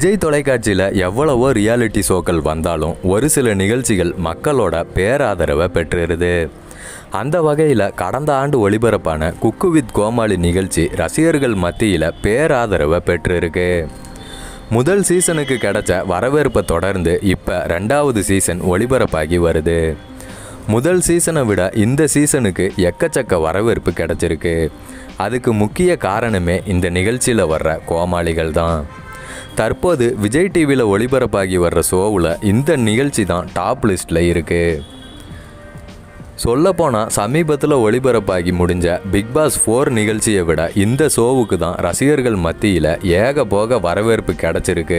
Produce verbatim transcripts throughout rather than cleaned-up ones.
விஜய் தொலைக்காட்சியில் எவ்வளவோ ரியாலிட்டி ஷோக்கள் வந்தாலும் ஒரு சில நிகழ்ச்சிகள் மக்களோட பேராதரவை பெற்றிருது. அந்த வகையில் கடந்த ஆண்டு ஒளிபரப்பான குக்கு வித் கோமாளி நிகழ்ச்சி ரசிகர்கள் மத்தியில் பேராதரவை பெற்றிருக்கு. முதல் சீசனுக்கு கிடைச்ச வரவேற்பை தொடர்ந்து இப்போ ரெண்டாவது சீசன் ஒளிபரப்பாகி வருது. முதல் சீசனை விட இந்த சீசனுக்கு எக்கச்சக்க வரவேற்பு கிடைச்சிருக்கு. அதுக்கு முக்கிய காரணமே இந்த நிகழ்ச்சியில் வர்ற கோமாளிகள் தான். தற்போது விஜய் டிவியில் ஒளிபரப்பாகி வர்ற ஷோவில் இந்த நிகழ்ச்சி தான் டாப் லிஸ்ட்டில் இருக்குது. சொல்லப்போனால் சமீபத்தில் ஒளிபரப்பாகி முடிஞ்ச பிக் பாஸ் ஃபோர் நிகழ்ச்சியை விட இந்த ஷோவுக்கு தான் ரசிகர்கள் மத்தியில் ஏக போக வரவேற்பு கிடச்சிருக்கு.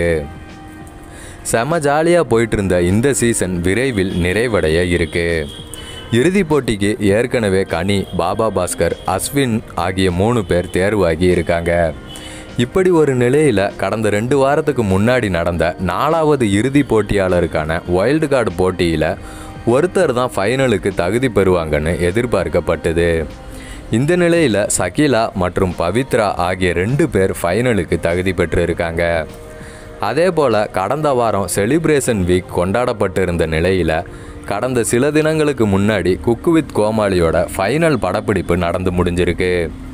செம ஜாலியாக போயிட்டு இருந்த இந்த சீசன் விரைவில் நிறைவடைய இருக்குது. இறுதிப் போட்டிக்கு ஏற்கனவே கனி, பாபா பாஸ்கர், அஸ்வின் ஆகிய மூணு பேர் தேர்வாகி இருக்காங்க. இப்படி ஒரு நிலையில் கடந்த ரெண்டு வாரத்துக்கு முன்னாடி நடந்த நாலாவது இறுதி போட்டியாளருக்கான வைல்டு கார்டு போட்டியில் ஒருத்தர் தான் ஃபைனலுக்கு தகுதி பெறுவாங்கன்னு எதிர்பார்க்கப்பட்டது. இந்த நிலையில் சகிலா மற்றும் பவித்ரா ஆகிய ரெண்டு பேர் ஃபைனலுக்கு தகுதி பெற்று இருக்காங்க. அதே போல் கடந்த வாரம் செலிப்ரேஷன் வீக் கொண்டாடப்பட்டிருந்த நிலையில் கடந்த சில தினங்களுக்கு முன்னாடி குக்கு வித் கோமாளியோட ஃபைனல் படப்பிடிப்பு நடந்து முடிஞ்சிருக்கு.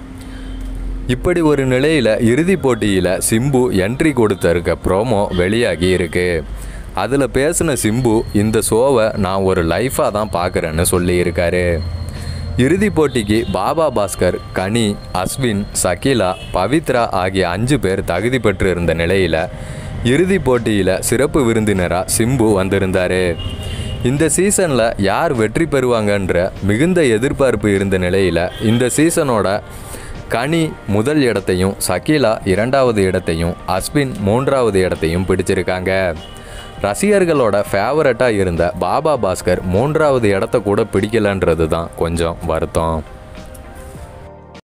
இப்படி ஒரு நிலையில் இறுதிப் போட்டியில் சிம்பு என்ட்ரி கொடுத்திருக்க ப்ரோமோ வெளியாகி இருக்கு. அதில் பேசின சிம்பு இந்த ஷோவை நான் ஒரு லைஃபாக தான் பார்க்குறேன்னு சொல்லியிருக்காரு. இறுதிப் போட்டிக்கு பாபா பாஸ்கர், கனி, அஸ்வின், சகிலா, பவித்ரா ஆகிய அஞ்சு பேர் தகுதி பெற்று இருந்த நிலையில் இறுதிப் போட்டியில் சிறப்பு விருந்தினராக சிம்பு வந்திருந்தார். இந்த சீசனில் யார் வெற்றி பெறுவாங்கன்ற மிகுந்த எதிர்பார்ப்பு இருந்த நிலையில் இந்த சீசனோட கனி முதல் இடத்தையும், சகிலா இரண்டாவது இடத்தையும், அஸ்வின் மூன்றாவது இடத்தையும் பிடிச்சிருக்காங்க. ரசிகர்களோட ஃபேவரட்டாக இருந்த பாபா பாஸ்கர் மூன்றாவது இடத்த கூட பிடிக்கலன்றது தான் கொஞ்சம் வருத்தம்.